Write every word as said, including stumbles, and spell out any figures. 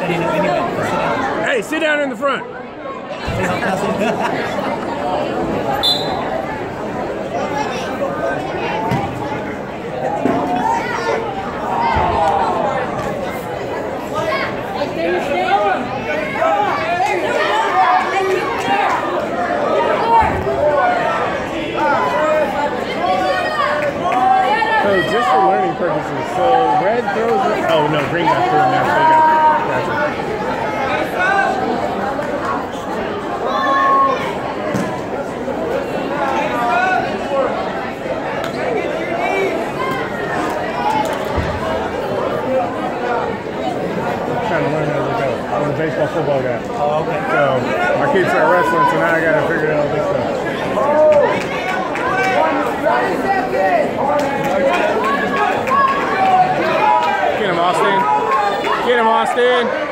setting up anyway. Sit down. Hey, sit down in the front. So just for learning purposes, so red throws it. Oh no, green got through in there, so you got gotcha. I'm trying to learn as I go. I'm a baseball football guy. Oh, okay. So my kids start wrestling, so now I gotta figure out this stuff. Get him, Austin. Get him, Austin.